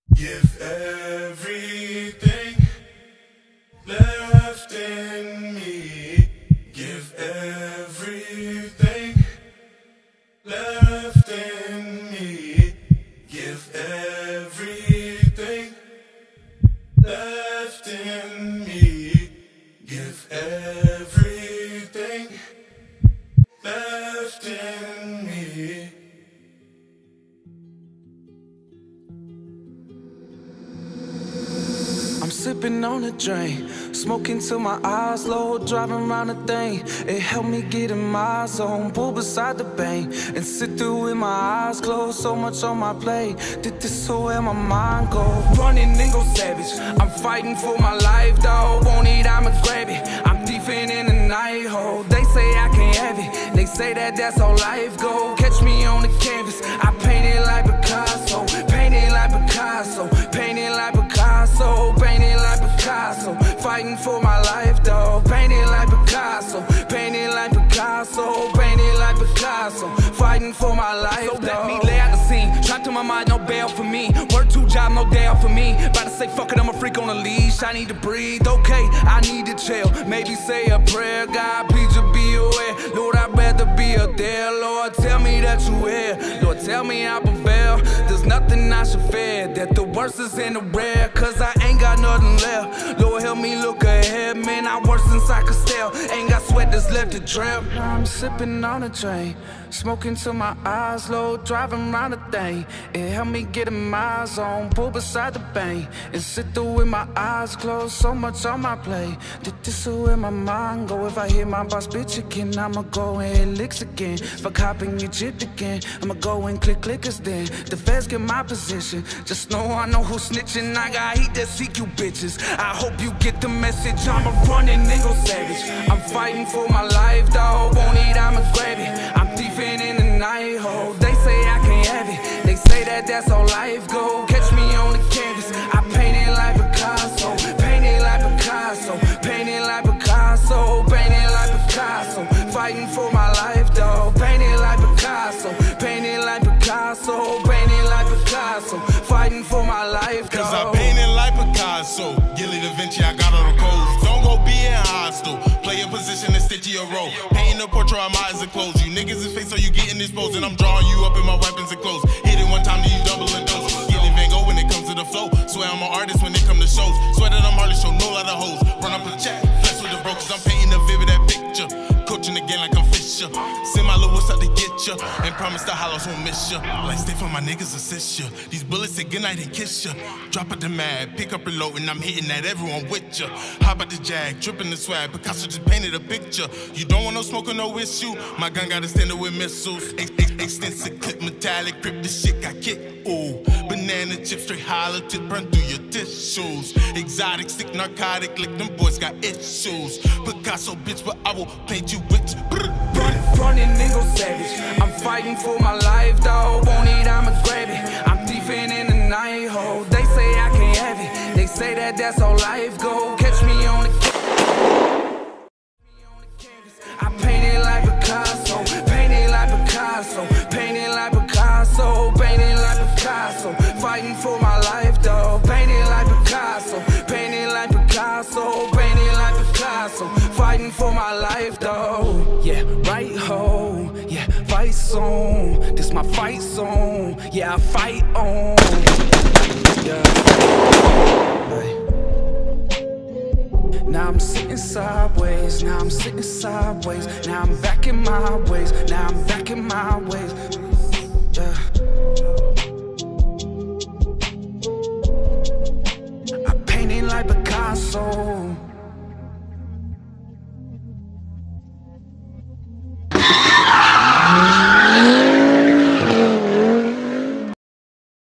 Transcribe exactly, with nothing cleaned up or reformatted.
Give everything left in me. Give everything left in me. Give everything left in me. Give everything left in me. I'm sipping on a drink, smoking till my eyes low, driving around the thing. It helped me get in my zone, pull beside the bank and sit through with my eyes closed. So much on my plate, did this so where my mind go. Running and go savage, I'm fighting for my life, dawg. Want it, I'ma grab it. I'm deeping in the night hole. They say I can't have it, they say that that's how life go. Catch me on the canvas, I paint it like Picasso, paint it like Picasso, paint it like Picasso, paint it like Picasso, fighting for my life, dawg. Paint it like Picasso, paint it like Picasso, paint it like Picasso, fighting for my life, so let me lay out the scene. Trapped in my mind, no bail for me. Work two jobs, no day off for me. About to say fuck it, I'm a freak on a leash. I need to breathe, okay, I need to chill. Maybe say a prayer, God, please just be aware. Lord, I'd rather be up there. Lord, tell me that you here. Lord, tell me I prevail. There's nothing I should fear, that the worst is in the rare, cause I ain't got nothing left. Lord, help me look ahead, man, I worse since I could stare. Ain't got sweat that's left to drip. Now I'm sipping on a train, smoking till my eyes low, driving around the thing. It helped me get in my zone, pull beside the bank and sit through with my eyes closed. So much on my plate, did this so where my mind go. If I hear my boss bitch again, I'ma go and hit licks again. For copping your chip again, I'ma go and click clickers then. The feds get my position, just know I know who's snitching. I got heat that seek you bitches, I hope you get the message. I'm a running nigga savage, I'm fighting for my life, dawg. Want it, I'ma grab it. I'm deeping in the night hole. They say I can't have it, they say that that's how life go. Catch me on the canvas, I paint it like Picasso, paint it like Picasso, paint it like Picasso, paint it like Picasso, fighting for my life, dawg. Paint it like Picasso, paint it like Picasso, paint it like Picasso, fighting for my life, dawg. Cause I painted like Picasso, Gilly Da Vinci, I got all the codes. Don't go being hostile, play your position and stick to your role. Painting a portrait, my eyes are closed. You niggas is fake, so you getting exposed. And I'm drawing you up in my weapons and clothes. Hit it one time, then you double and dose. Gilly Van Gogh when it comes to the flow. Swear I'm an artist when it come to shows. Swear that I'm hardly show no lot of hoes. Run up a chat, flex with the bro, cause I'm painting a vivid that picture. Coaching again like I'm Fisher. Send my little out to get ya, and promise the hollows won't miss ya. Like stay for my niggas assist ya. These bullets say goodnight and kiss ya. Drop it the mad, pick up reload, and I'm hitting that everyone with ya. Hop out the jag, dripping the swag. Picasso just painted a picture. You don't want no smoke or no issue. My gun got extended with missiles. Ex ex extensive clip, metallic grip. This shit got kicked. Ooh, banana chip, straight hollow tip, run through your tissues. Exotic, stick, narcotic, lick them boys got issues. Picasso bitch, but I will paint you rich. Run, running nigga savage, I'm fighting for my life, dawg. Want it, I'ma grab it. I'm deeping in the night hole. They say I can't have it, they say that that's how life go. Catch me on the canvas, I paint it like Picasso, paint it like Picasso, paint it like Picasso, paint it like Picasso, fighting for my life, dawg. Paint it like Picasso, paint it like Picasso, paint it like Picasso, fighting for my life, dawg. Yeah, right ho, yeah, fight song. This my fight song, yeah, I fight on. Yeah. Hey. Now I'm sitting sideways, now I'm sitting sideways, now I'm back in my ways, now I'm back in my ways. Yeah. I paint it like Picasso.